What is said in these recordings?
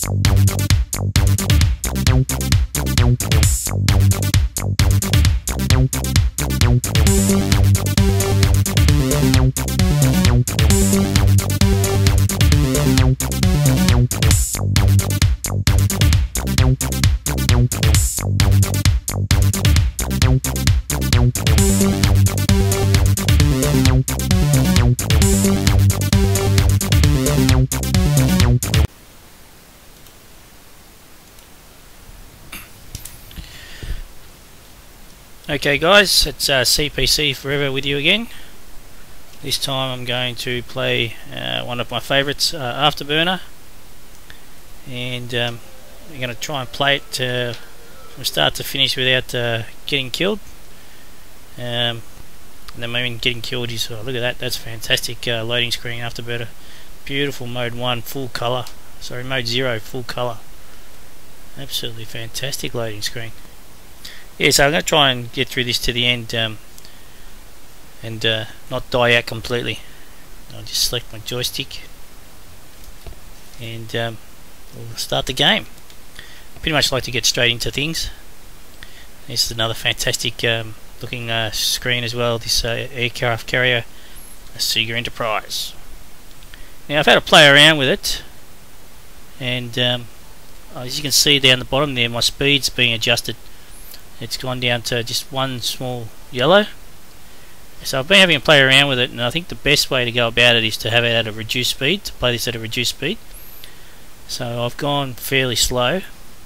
Okay guys, it's CPC Forever with you again. This time I'm going to play one of my favourites, Afterburner, and I'm going to try and play it from start to finish without getting killed. And then I mean getting killed is, oh, look at that, that's fantastic loading screen. Afterburner, beautiful mode 1 full colour, sorry mode 0 full colour, absolutely fantastic loading screen. Yeah, so I'm going to try and get through this to the end and not die out completely. I'll just select my joystick and we'll start the game. I pretty much like to get straight into things. This is another fantastic looking screen as well, this aircraft carrier, a Seeger Enterprise. Now I've had to play around with it, and as you can see down the bottom there, my speed's being adjusted. It's gone down to just one small yellow. So I've been having to play around with it, and I think the best way to go about it is to have it at a reduced speed, to play this at a reduced speed. So I've gone fairly slow.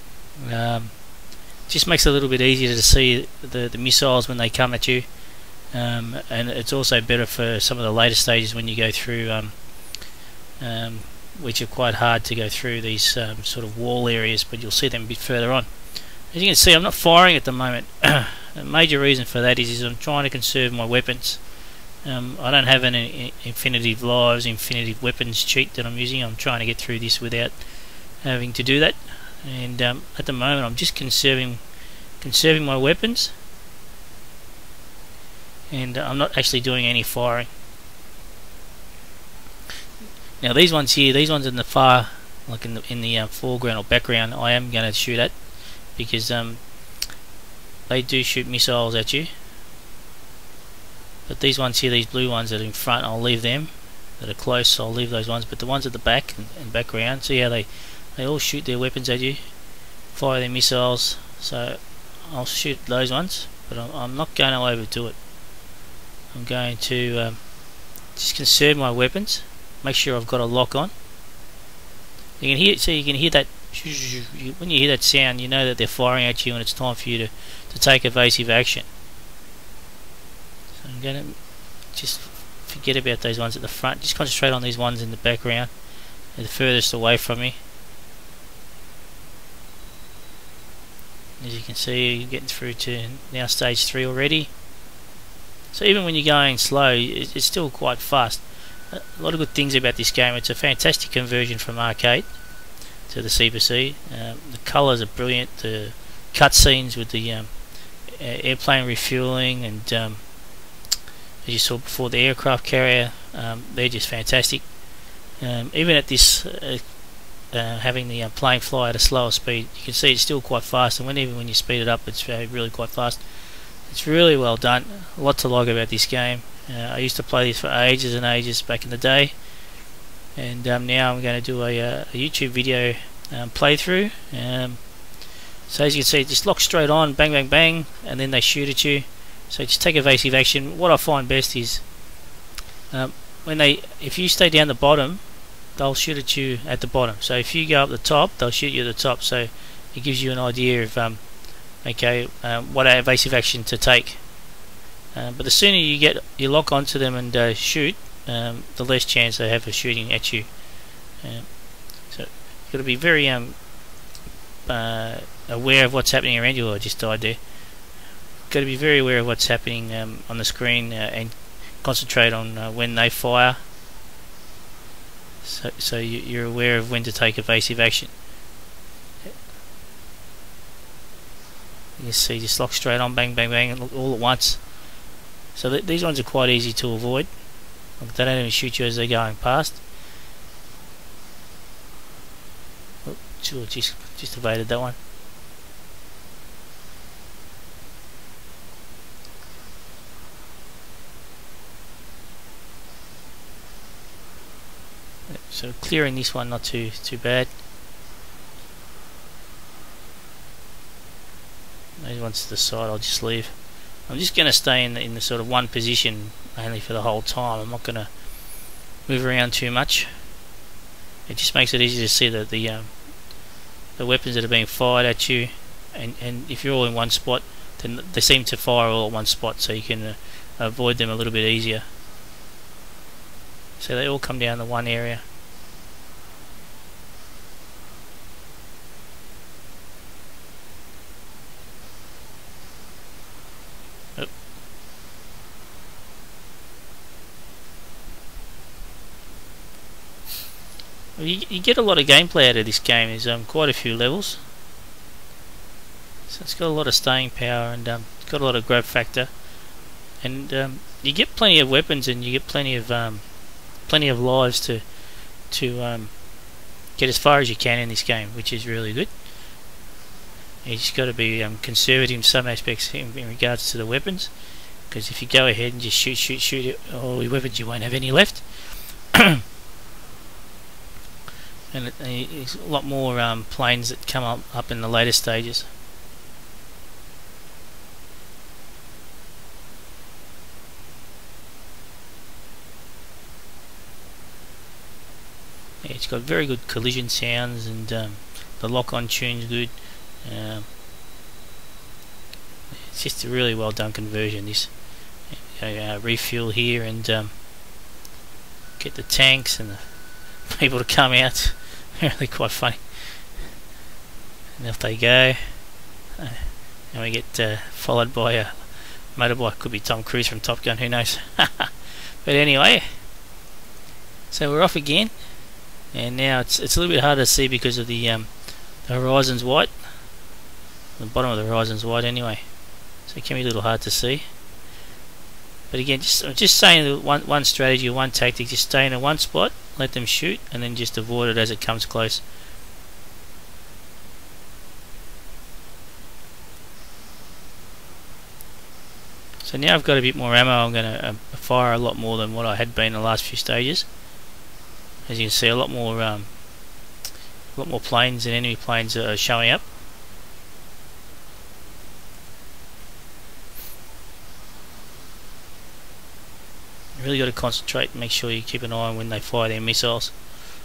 Just makes it a little bit easier to see the missiles when they come at you, and it's also better for some of the later stages when you go through, which are quite hard to go through, these sort of wall areas, but you'll see them a bit further on. As you can see, I'm not firing at the moment. A major reason for that is I'm trying to conserve my weapons. I don't have an infinitive lives, infinitive weapons cheat that I'm using. I'm trying to get through this without having to do that. And at the moment, I'm just conserving my weapons, and I'm not actually doing any firing. Now these ones here, these ones in the far, like in the foreground or background, I am going to shoot at, because they do shoot missiles at you. But these ones here, these blue ones that are in front, I'll leave them. That are close, I'll leave those ones. But the ones at the back and background, see how they all shoot their weapons at you, fire their missiles. So I'll shoot those ones, but I'm not going to overdo it. I'm going to just conserve my weapons. Make sure I've got a lock on. You can hear, so you can hear that. When you hear that sound, you know that they're firing at you, and it's time for you to take evasive action. So I'm going to just forget about those ones at the front. Just concentrate on these ones in the background. They're the furthest away from me. As you can see, you're getting through to now stage 3 already. So even when you're going slow, it's still quite fast. A lot of good things about this game. It's a fantastic conversion from arcade to the CPC. The colours are brilliant. The cutscenes with the airplane refueling, and as you saw before, the aircraft carrier, they're just fantastic. Even at this having the plane fly at a slower speed, you can see it's still quite fast, and even when you speed it up, it's really quite fast. It's really well done. A lot to like about this game. I used to play this for ages and ages back in the day, and now I'm going to do a YouTube video playthrough. So as you can see, just lock straight on, bang bang bang, and then they shoot at you. So just take evasive action. What I find best is if you stay down the bottom, they'll shoot at you at the bottom. So if you go up the top, they'll shoot you at the top. So it gives you an idea of what evasive action to take. But the sooner you lock onto them and shoot, the less chance they have of shooting at you. So you've got to be very aware of what's happening around you. I just died there. Got to be very aware of what's happening on the screen, and concentrate on when they fire. So you're aware of when to take evasive action. You see, just lock straight on, bang bang bang, all at once. So these ones are quite easy to avoid. They don't even shoot you as they're going past. Sure, just evaded that one. So clearing this one not too bad. Those ones to the side I'll just leave. I'm just going to stay in the sort of one position mainly for the whole time. I'm not going to move around too much. It just makes it easy to see the weapons that are being fired at you, and if you're all in one spot, then they seem to fire all at one spot, so you can avoid them a little bit easier. So they all come down to one area. You get a lot of gameplay out of this game. There's quite a few levels, so it's got a lot of staying power, and it's got a lot of grab factor, and you get plenty of weapons, and you get plenty of lives to get as far as you can in this game, which is really good. You just got to be conservative in some aspects in regards to the weapons, because if you go ahead and just shoot all your weapons, you won't have any left. And there's a lot more planes that come up in the later stages. Yeah, it's got very good collision sounds, and the lock-on tune's good. It's just a really well done conversion. This refuel here, and get the tanks and the people to come out. Really quite funny. And off they go, and we get followed by a motorbike. Could be Tom Cruise from Top Gun, who knows. But anyway, so we're off again, and now it's a little bit harder to see because of the horizon's white. The bottom of the horizon's white anyway, so it can be a little hard to see. But again, just saying that one strategy or one tactic: just stay in one spot, let them shoot, and then just avoid it as it comes close. So now I've got a bit more ammo. I'm going to fire a lot more than what I had been in the last few stages. As you can see, a lot more planes and enemy planes are showing up. You really got to concentrate and make sure you keep an eye on when they fire their missiles.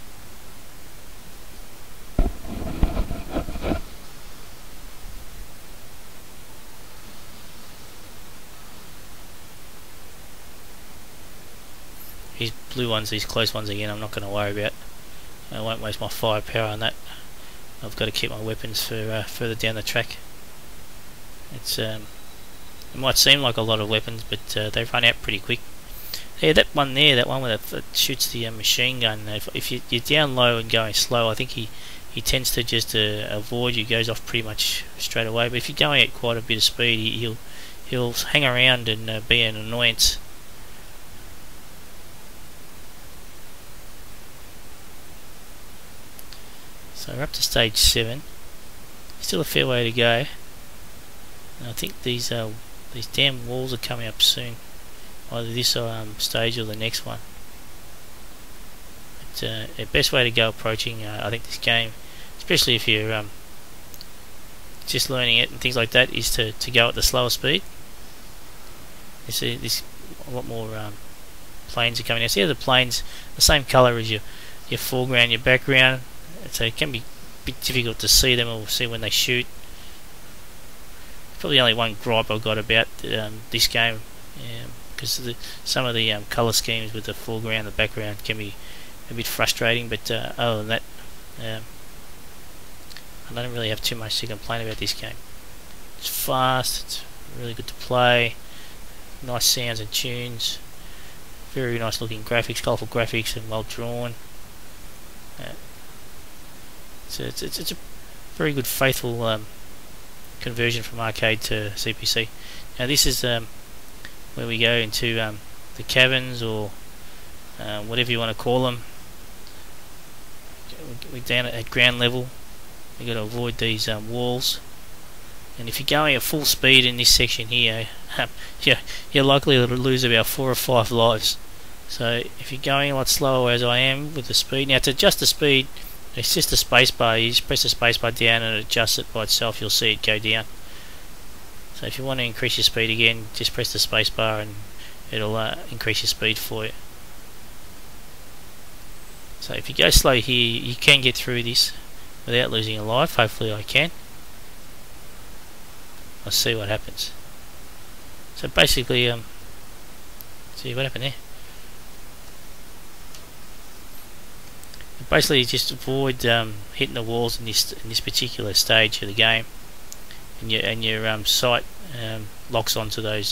These blue ones, these close ones again, I'm not going to worry about. I won't waste my firepower on that. I've got to keep my weapons for further down the track. It's it might seem like a lot of weapons, but they run out pretty quick. Yeah, that one there, that one that shoots the machine gun. If you're down low and going slow, I think he tends to just avoid you. Goes off pretty much straight away. But if you're going at quite a bit of speed, he'll hang around and be an annoyance. So we're up to stage 7. Still a fair way to go. And I think these damn walls are coming up soon. Either this stage or the next one. But the best way to go approaching I think this game, especially if you're just learning it and things like that, is to go at the slower speed. You see this, a lot more planes are coming out. See how the planes the same colour as your foreground, your background, so it can be a bit difficult to see them or see when they shoot. Probably only one gripe I've got about this game, because some of the colour schemes with the foreground and the background can be a bit frustrating, but other than that, I don't really have too much to complain about this game. It's fast, it's really good to play, nice sounds and tunes, very nice looking graphics, colourful graphics, and well drawn. So it's a very good, faithful conversion from arcade to CPC. Now this is where we go into the caverns, or whatever you want to call them. We're down at ground level. You've got to avoid these walls. And if you're going at full speed in this section here, you're likely to lose about 4 or 5 lives. So if you're going a lot slower as I am with the speed, now to adjust the speed, it's just the space bar. You just press the space bar down and adjust it by itself. You'll see it go down. So if you want to increase your speed again, just press the space bar and it'll increase your speed for you. So if you go slow here, you can get through this without losing a life. Hopefully I can. I'll see what happens. So basically, see what happened there. Basically, just avoid hitting the walls in this particular stage of the game, and your sight locks onto those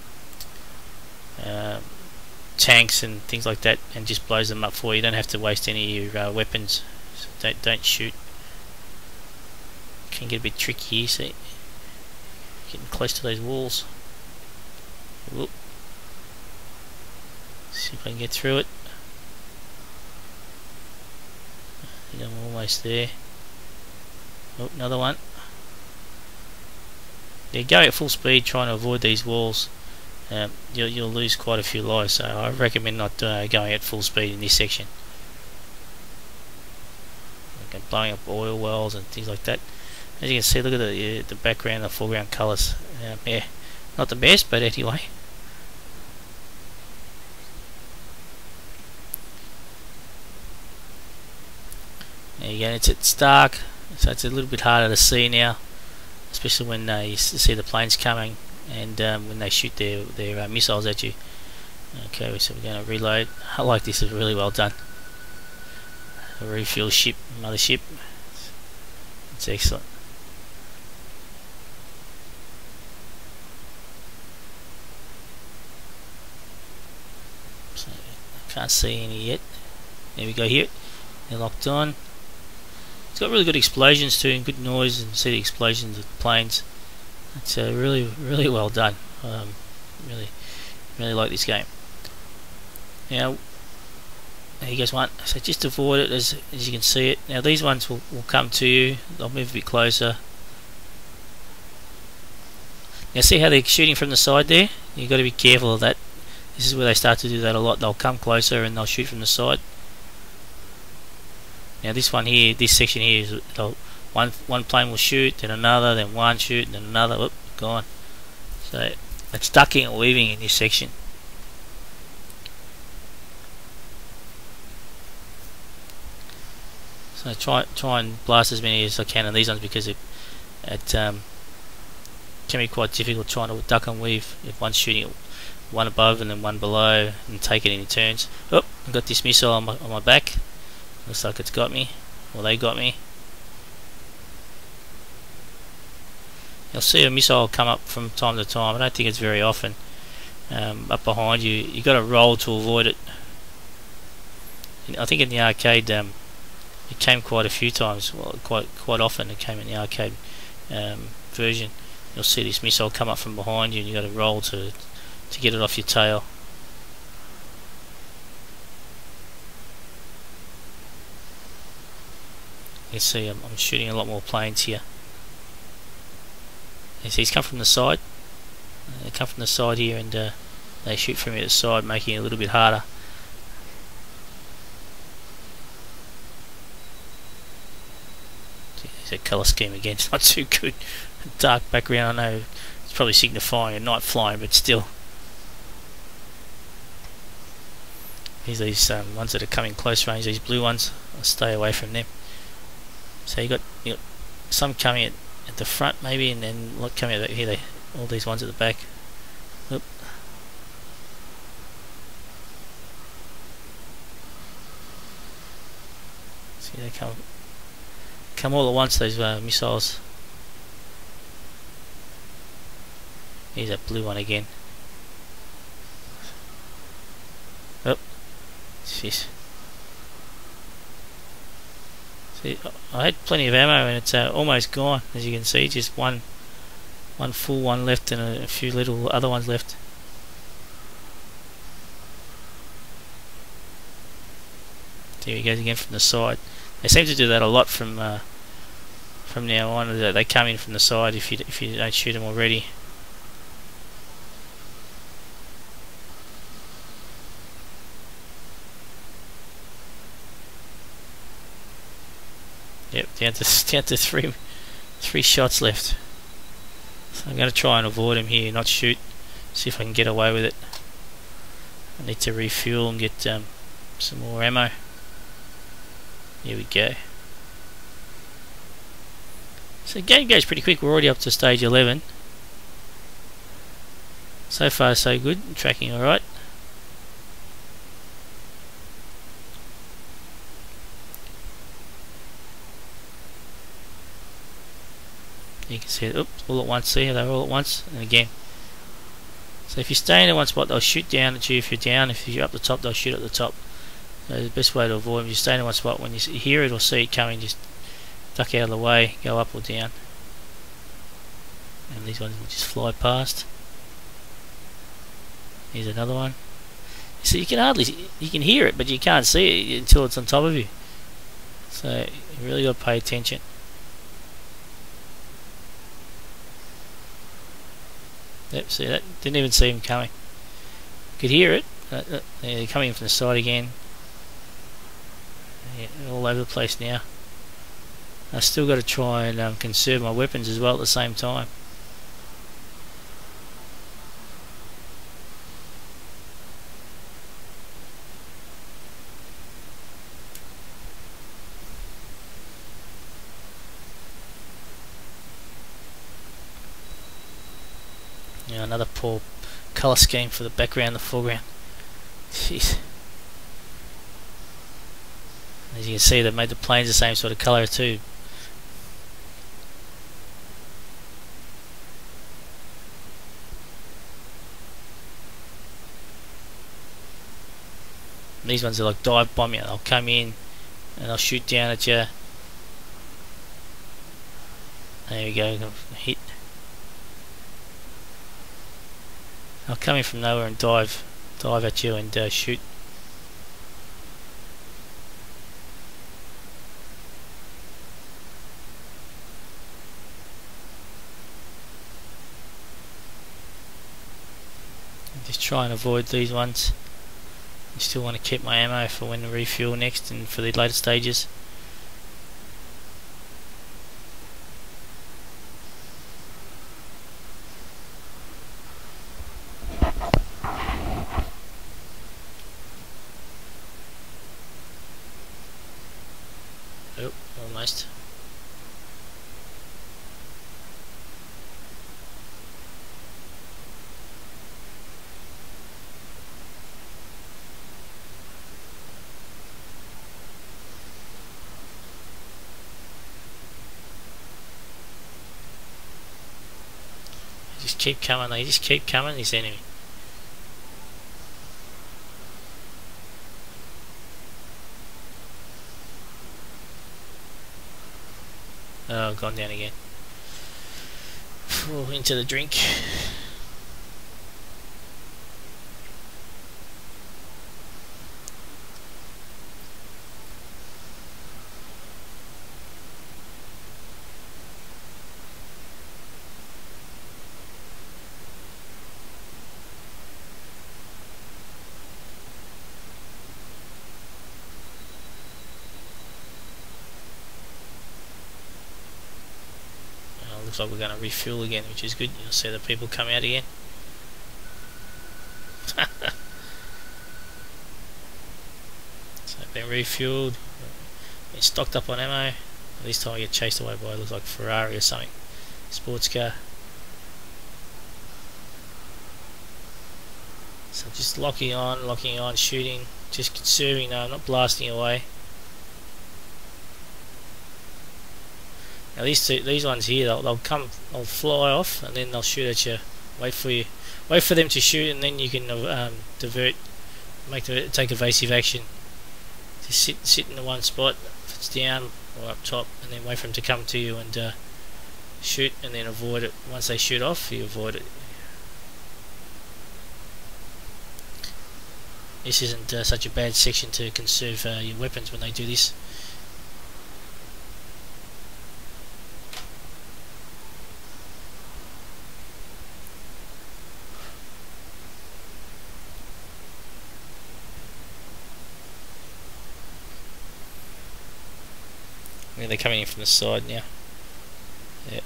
tanks and things like that, and just blows them up for you. You don't have to waste any of your weapons. So don't shoot. Can get a bit tricky here. See. Getting close to those walls. Whoop. See if I can get through it. I think I'm almost there. Oh, another one. Yeah, go at full speed trying to avoid these walls. You'll lose quite a few lives, so I recommend not going at full speed in this section. Okay, blowing up oil wells and things like that. As you can see, look at the background, the foreground colours. Yeah, not the best, but anyway. There you go. It's dark, so it's a little bit harder to see now, especially when you see the planes coming and when they shoot their missiles at you. Okay, so we're going to reload. I like this; it's really well done. A refuel ship, mothership. It's excellent. So, can't see any yet. There we go. Here, they're locked on. It's got really good explosions too, and good noise, and see the explosions of the planes. It's really well done. Really like this game. Now, there you guys want. So just avoid it as you can see it. Now these ones will come to you. They'll move a bit closer. Now see how they're shooting from the side there? You've got to be careful of that. This is where they start to do that a lot. They'll come closer and they'll shoot from the side. Now this one here, this section here, is one plane will shoot, then another, then one shoot, then another. Whoop, gone. So it's ducking and weaving in this section. So try and blast as many as I can on these ones, because it can be quite difficult trying to duck and weave if one's shooting one above and then one below and take it in turns. Oh, I've got this missile on my back. Looks like it's got me, or they got me. You'll see a missile come up from time to time. I don't think it's very often. Up behind you, you've got to roll to avoid it. I think in the arcade, it came quite a few times. Well, quite often it came in the arcade version. You'll see this missile come up from behind you, and you've got to roll to get it off your tail. You can see I'm shooting a lot more planes here. You see he's come from the side. They come from the side here, and they shoot from the side, making it a little bit harder. There's a colour scheme again. It's not too good. Dark background. I know it's probably signifying a night flying, but still. Here's these ones that are coming close range. These blue ones. I'll stay away from them. So you got some coming at the front maybe, and then coming out here. All these ones at the back. Oop. See, they come all at once. Those missiles. Here's that blue one again. Oh, jeez. See, I had plenty of ammo, and it's almost gone. As you can see, just one full one left, and a few little other ones left. There he goes again from the side. They seem to do that a lot from from now on. They come in from the side if you don't shoot them already. Yep, down to three shots left. So I'm going to try and avoid them here, not shoot. See if I can get away with it. I need to refuel and get some more ammo. Here we go. So the game goes pretty quick. We're already up to stage 11. So far so good. Tracking alright. You can see it, oops, all at once. See, they're all at once, and again. So if you stay in one spot, they'll shoot down at you. If you're down, if you're up the top, they'll shoot at the top. So the best way to avoid them, you stay in one spot. When you hear it or see it coming, just duck out of the way, go up or down. And these ones will just fly past. Here's another one. So you can hear it, but you can't see it until it's on top of you. So you really got to pay attention. Yep, see that? Didn't even see him coming. Could hear it. They're coming in from the side again. Yeah, all over the place now. I still got to try and conserve my weapons as well at the same time. Yeah, another poor colour scheme for the background and the foreground. Jeez. As you can see, they've made the planes the same sort of colour too. And these ones are like dive bomb you. They'll come in and they'll shoot down at you. There we go, hit. They'll come in from nowhere and dive at you and shoot. Just try and avoid these ones. I still want to keep my ammo for when to refuel next and for the later stages. Oh, almost. Just keep coming, they just keep coming, this enemy. Oh, gone down again. Oh, into the drink. Looks like we're going to refuel again, which is good. You'll see the people come out again. So been refueled, been stocked up on ammo. This time I get chased away by, it looks like Ferrari or something, sports car. So just locking on, shooting, just conserving now, not blasting away. Now these ones here, they'll fly off and then they'll shoot at you. Wait for them to shoot, and then you can divert, take evasive action. Just sit in the one spot if it's down or up top, and then wait for them to come to you and shoot, and then avoid it. Once they shoot off, you avoid it. This isn't such a bad section to conserve your weapons when they do this. they're coming in from the side now. Yeah.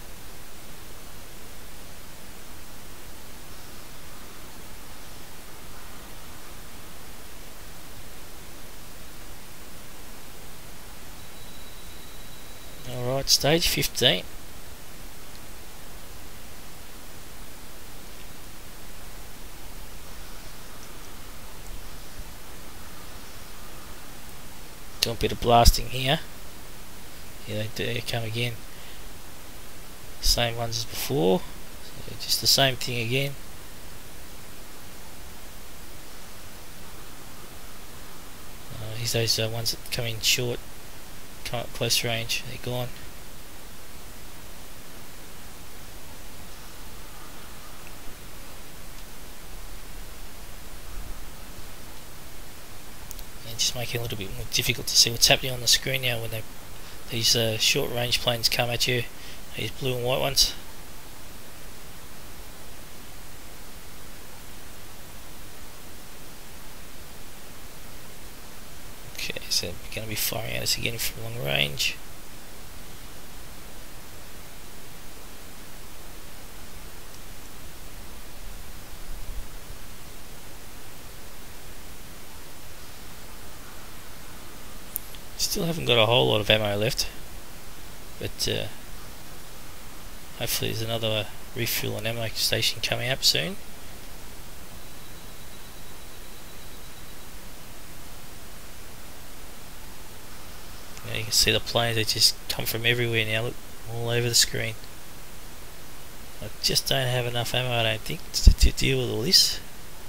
Alright, stage 15. Do a bit of blasting here. Here they come again. Same ones as before. So just the same thing again. Here's those ones that come in short, come up close range. They're gone. And just make it a little bit more difficult to see what's happening on the screen now when these short range planes come at you. These blue and white ones. Okay, so we're going to be firing at us again from long range. Still haven't got a whole lot of ammo left, but hopefully there's another refuel and ammo station coming up soon. Now you can see the planes, they just come from everywhere now, look, all over the screen. I just don't have enough ammo, I don't think, to deal with all this.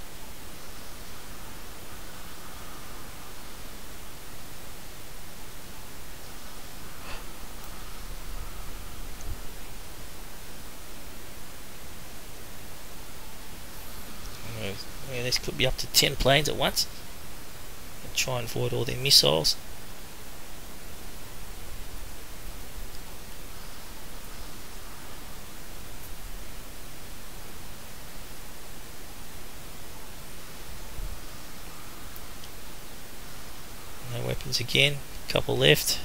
Yeah, this could be up to 10 planes at once. And try and avoid all their missiles. No weapons again. Couple left.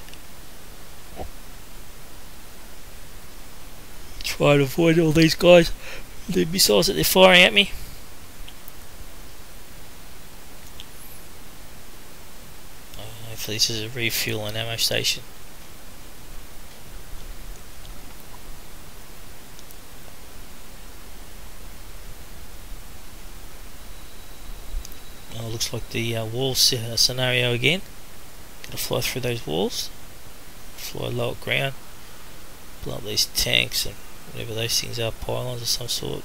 Try and avoid all these guys, the missiles that they're firing at me. Hopefully this is a refuel and ammo station. Oh, looks like the wall scenario again. Gotta fly through those walls, fly low at ground, blow up these tanks and whatever those things are, pylons of some sort.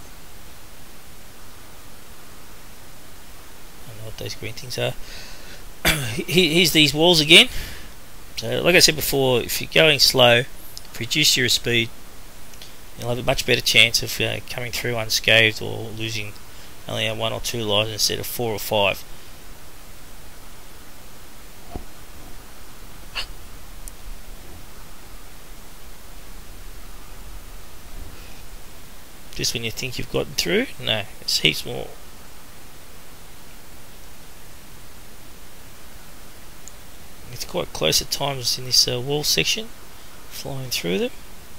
I don't know what those green things are. Here's these walls again. So like I said before, if you're going slow, reduce your speed, you'll have a much better chance of coming through unscathed or losing only 1 or 2 lives instead of 4 or 5. Just when you think you've gotten through, no, it's heaps more. It's quite close at times in this wall section, flying through them.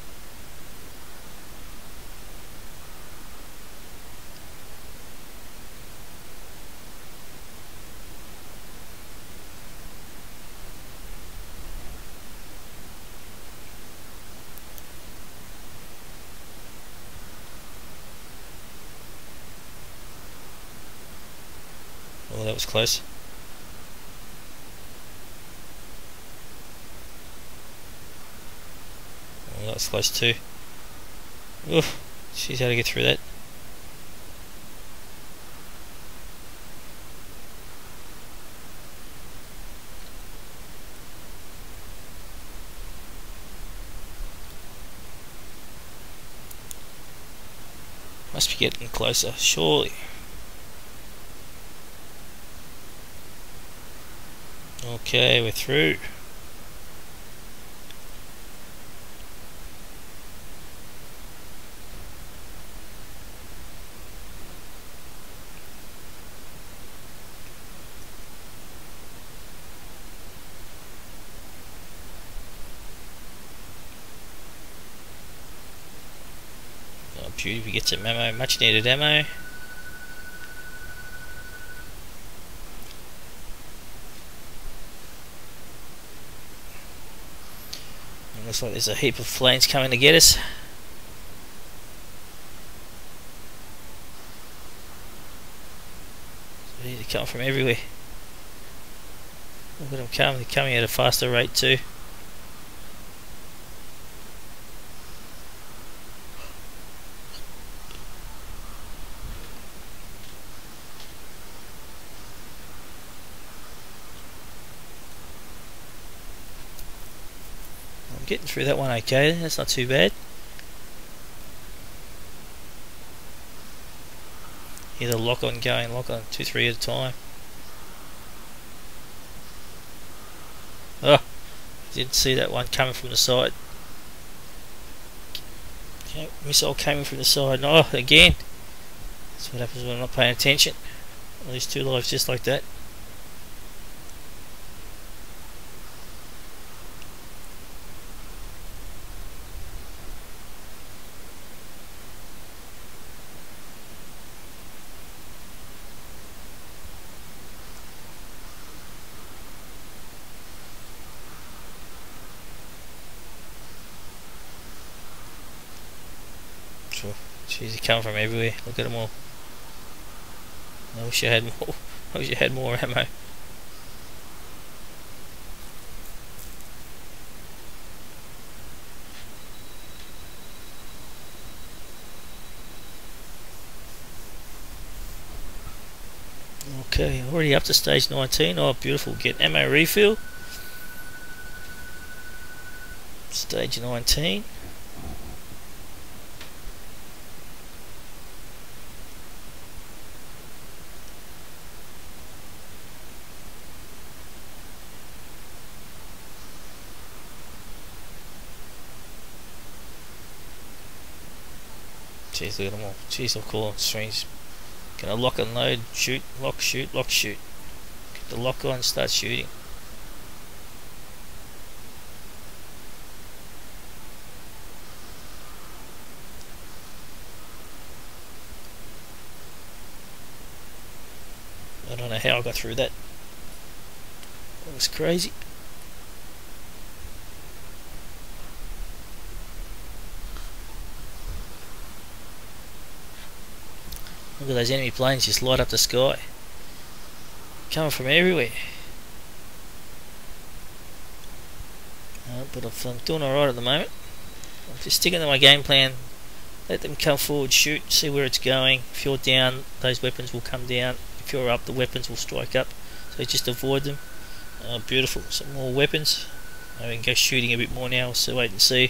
Oh, that was close. Oh, that was close too. Oof, she's how to get through that. Must be getting closer, surely. Okay, we're through. Beauty, we get some ammo, much needed ammo. And looks like there's a heap of flames coming to get us. So they're coming from everywhere. Look at them coming, they're coming at a faster rate too. I'm getting through that one okay, that's not too bad. Either lock on going, lock on 2-3 at a time. Oh, didn't see that one coming from the side. Okay, missile came in from the side. Oh, again. That's what happens when I'm not paying attention. I lose 2 lives just like that. Jeez, they come from everywhere. Look at them all. I wish I had more. I wish I had more ammo. Okay, already up to stage 19. Oh, beautiful. Get ammo refill. Stage 19. Jeez, look at them all. Jeez, I'll call on strings. Gonna lock and load, shoot, lock, shoot, lock, shoot. Get the lock on, start shooting. I don't know how I got through that. That was crazy. Look at those enemy planes just light up the sky. Coming from everywhere. But I'm doing alright at the moment. I'm just sticking to my game plan. Let them come forward, shoot, see where it's going. If you're down, those weapons will come down. If you're up, the weapons will strike up. So just avoid them. Beautiful. Some more weapons. I can go shooting a bit more now, so wait and see.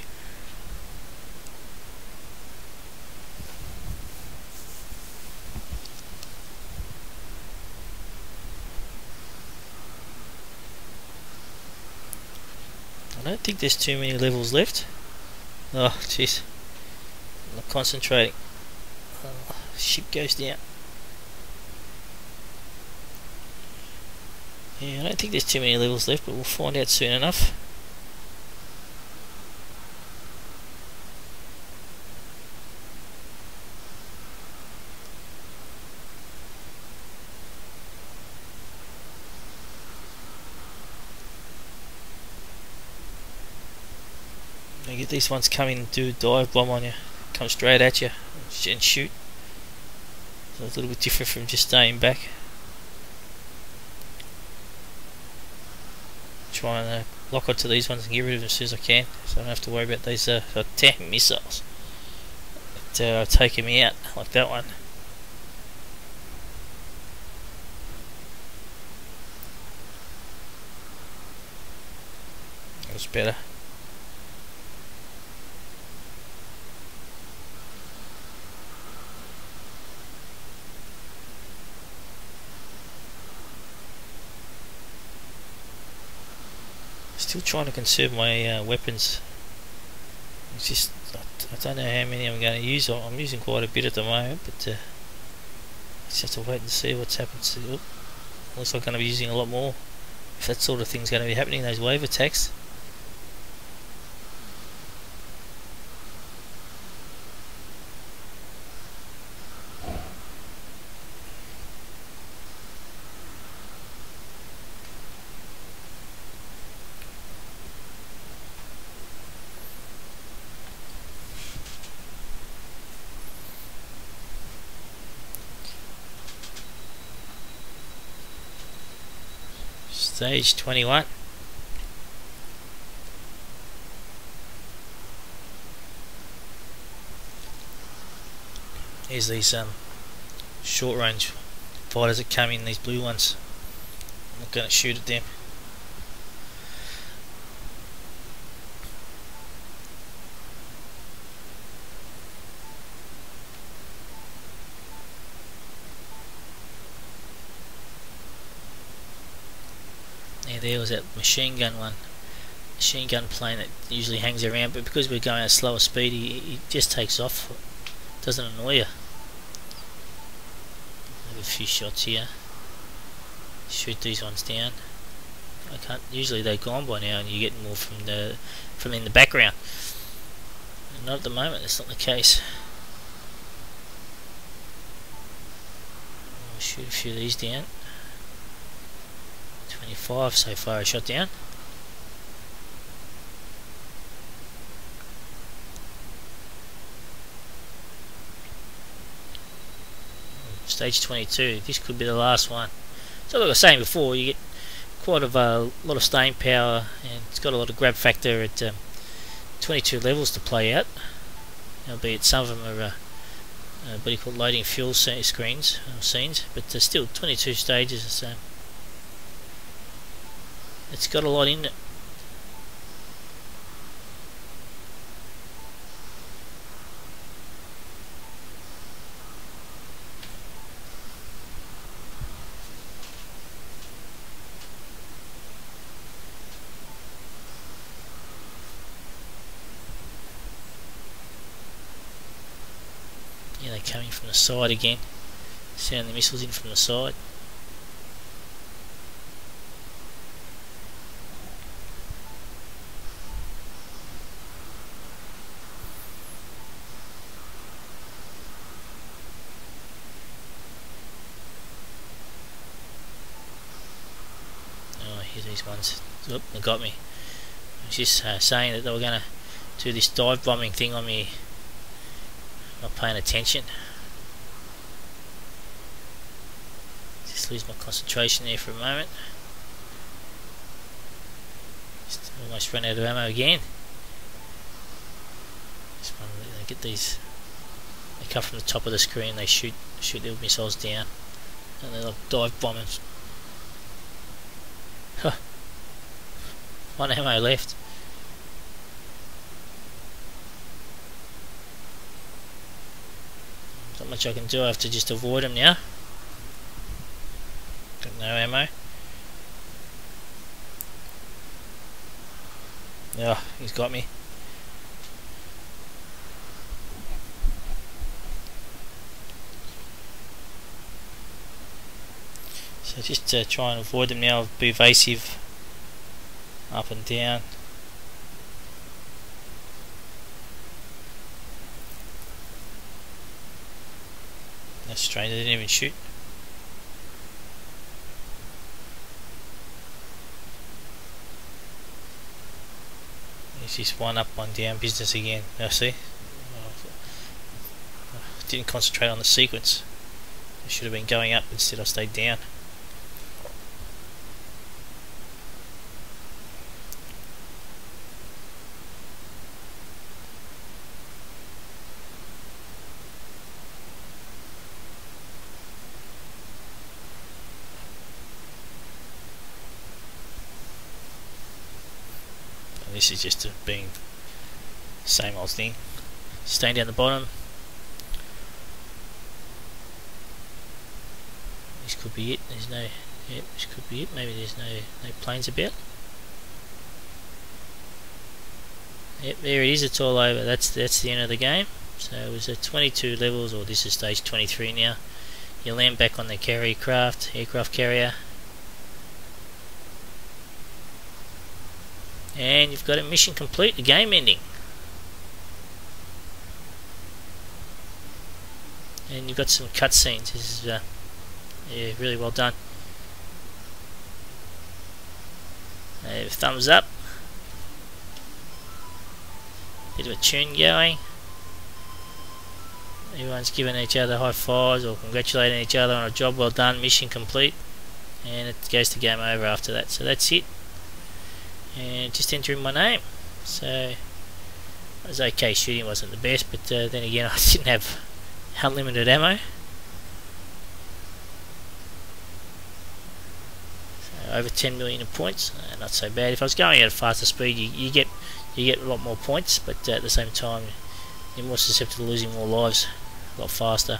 I don't think there's too many levels left. Oh, jeez. I'm not concentrating. Ship goes down. Yeah, I don't think there's too many levels left, but we'll find out soon enough. You get these ones coming and do a dive bomb on you, come straight at you and shoot. So it's a little bit different from just staying back. Try and lock onto these ones and get rid of them as soon as I can, so I don't have to worry about these damn missiles that are taking me out, like that one. That was better. Still trying to conserve my weapons. It's just I don't know how many I'm going to use. I'm using quite a bit at the moment, but just have to wait and see what's happened. Oh, looks like I'm going to be using a lot more. If that sort of thing's going to be happening, those wave attacks. Stage 21. Here's these short range fighters that come in, these blue ones. I'm not going to shoot at them. Yeah, there was that machine gun one. Machine gun plane that usually hangs around, but because we're going at a slower speed, he just takes off. Doesn't annoy you. Have a few shots here. Shoot these ones down. I can't. Usually they're gone by now, and you get more from in the background. And not at the moment. That's not the case. I'll shoot a few of these down. 25 so far. A shot down. Stage 22. This could be the last one. So like I was saying before, you get quite a lot of staying power, and it's got a lot of grab factor at 22 levels to play out. Albeit some of them are what you call loading fuel screens or scenes, but still 22 stages. So it's got a lot in it. Yeah, they're coming from the side again. Sound the missiles in from the side. Oh, here's these ones. Oop, they got me. I was just saying that they were going to do this dive bombing thing on me. Not paying attention. Just lose my concentration there for a moment. Just almost run out of ammo again. Just one, they get these. They come from the top of the screen. They shoot little missiles down, and they're like dive bombers. Huh. One ammo left. Not much I can do. I have to just avoid them now. Got no ammo. Oh, he's got me. So just try and avoid them now. Be evasive. Up and down. That's strange, they didn't even shoot. It's just one up, one down business again. Now see? Didn't concentrate on the sequence. I should have been going up, instead I stayed down. This is just being same old thing. Staying down the bottom. This could be it. There's no. Yep, this could be it. Maybe there's no planes about. Yep, there it is. It's all over. That's the end of the game. So it was 22 levels, or this is stage 23 now. You land back on the aircraft carrier. And you've got a mission complete, the game ending. And you've got some cutscenes. This is yeah, really well done. Thumbs up. Bit of a tune going. Everyone's giving each other high fives or congratulating each other on a job well done, mission complete. and it goes to game over after that. So that's it, and just enter in my name. So it was okay shooting, wasn't the best, but then again I didn't have unlimited ammo. So over 10 million in points, not so bad. If I was going at a faster speed, you get a lot more points, but at the same time you're more susceptible to losing more lives a lot faster.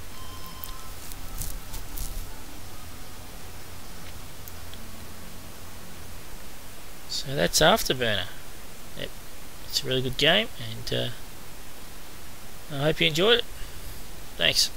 So that's Afterburner. Yep. It's a really good game, and I hope you enjoyed it. Thanks.